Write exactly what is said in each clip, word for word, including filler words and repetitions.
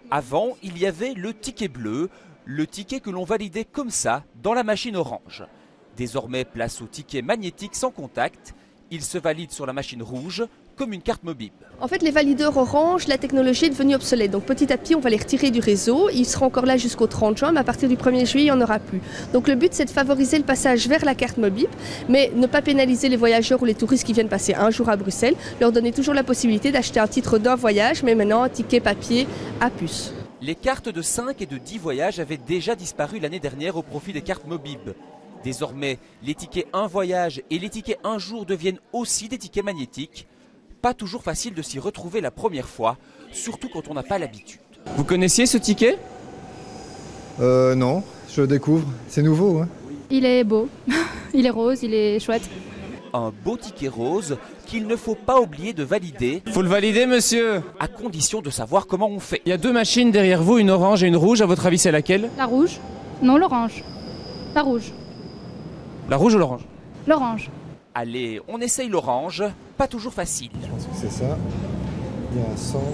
Avant, il y avait le ticket bleu, le ticket que l'on validait comme ça dans la machine orange. Désormais, place au ticket magnétique sans contact. Il se valide sur la machine rouge comme une carte mobile. En fait, les valideurs orange, la technologie est devenue obsolète. Donc petit à petit, on va les retirer du réseau. Ils seront encore là jusqu'au trente juin, mais à partir du premier juillet, il n'y en aura plus. Donc le but, c'est de favoriser le passage vers la carte mobile, mais ne pas pénaliser les voyageurs ou les touristes qui viennent passer un jour à Bruxelles. Leur donner toujours la possibilité d'acheter un titre d'un voyage, mais maintenant un ticket papier à puce. Les cartes de cinq et de dix voyages avaient déjà disparu l'année dernière au profit des cartes mobiles. Désormais, les tickets un voyage et les tickets un jour deviennent aussi des tickets magnétiques. Pas toujours facile de s'y retrouver la première fois, surtout quand on n'a pas l'habitude. Vous connaissiez ce ticket ? Euh non, je le découvre, c'est nouveau. Hein. Il est beau, il est rose, il est chouette. Un beau ticket rose qu'il ne faut pas oublier de valider. Faut le valider, monsieur. À condition de savoir comment on fait. Il y a deux machines derrière vous, une orange et une rouge. À votre avis, c'est laquelle ? La rouge ? Non, l'orange. La rouge. La rouge ou l'orange ? L'orange. Allez, on essaye l'orange. Pas toujours facile. Je pense que c'est ça. Il y a un sens.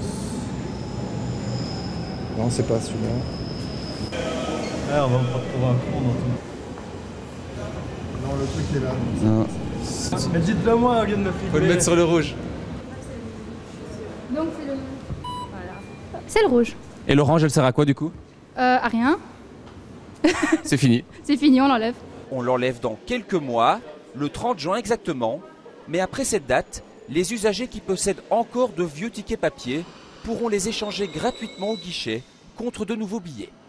Non, c'est pas celui-là. Ah, on va pas trouver un con dans tout. Non, le truc est là. Non. Mais dites-le moi au lieu de me filmer. Faut le mettre sur le rouge. Donc c'est le... Voilà. C'est le rouge. Et l'orange, elle sert à quoi du coup ? Euh, à rien. C'est fini. C'est fini, on l'enlève. On l'enlève dans quelques mois, le trente juin exactement. Mais après cette date, les usagers qui possèdent encore de vieux tickets papier pourront les échanger gratuitement au guichet contre de nouveaux billets.